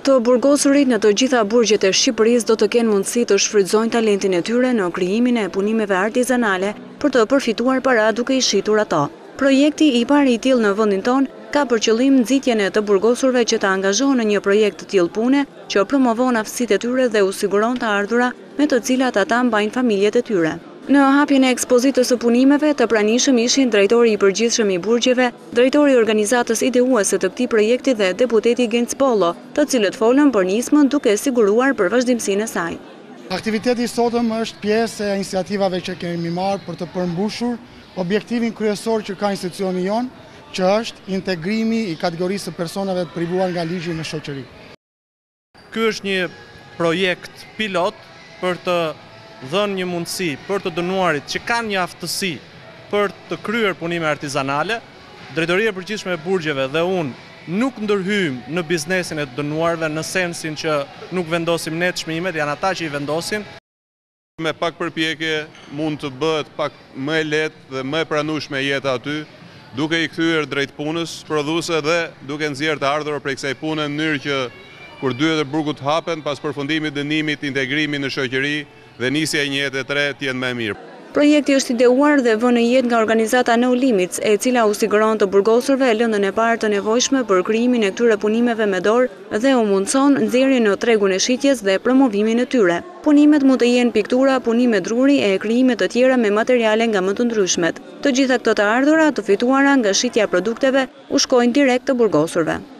Të burgosurit në të gjitha burgjet e Shqipërisë do të kenë mundësi të shfrytëzojnë talentin e tyre në krijimin e punimeve artizanale për të përfituar para duke i shitur ato. Projekti i parë i tillë në vendin tonë ka për qëllim nxitjen e të burgosurve që të angazhohen në një projekt të tillë pune që promovon aftësitë e tyre dhe u siguron të ardhura me të cilat ata mbajnë familjet e tyre. Në hapjen e ekspozitës së punimeve të pranishëm ishin drejtori i përgjithshëm i burgjeve, drejtori i organizatës ideuese të këtij projekti dhe deputeti Ekspozitë, të cilët folën për nismën duke siguruar për vazhdimsinë e saj. Aktiviteti i sotëm është pjesë e iniciativave që kemi marrë për të përmbushur objektivin kryesor që ka institucioni jonë, që është integrimi i kategorisë së personave të privuar nga ligji në shoqëri. Ky është një projekt pilot për të dhënë një mundësi për të dënuarit që kanë një aftësi për të kryer punime artizanale. Drejtoria e përgjithshme e burgjeve dhe unë nuk ndërhyjmë në biznesin e të dënuarve në sensin që nuk vendosim ne çmimet, janë ata që i vendosin. Me pak përpjekje mund të bëhet pak më e lehtë dhe më e pranueshme jeta aty, duke i kthyer drejt punës prodhuese dhe duke nxjerrë të ardhurën prej kësaj pune në mënyrë që kur dyert e burgut hapen pas përfundimit dënimit, integrimi në shoqëri dhe nisja e një jete të re të jenë më e mirë. Projekti është ideuar dhe vënë në jetë nga organizata No Limits, e cila u siguron të burgosurve lëndën e parë të nevojshme për krijimin e këtyre punimeve me dorë dhe u mundson nxjerrjen në tregun e shitjes dhe promovimin e tyre. Punimet mund të jenë piktura, punime druri e krijime të tjera me materiale nga më të ndryshmet. Të gjitha këto të ardhura të fituara nga shitja e produkteve u shkojnë direkt të burgosurve.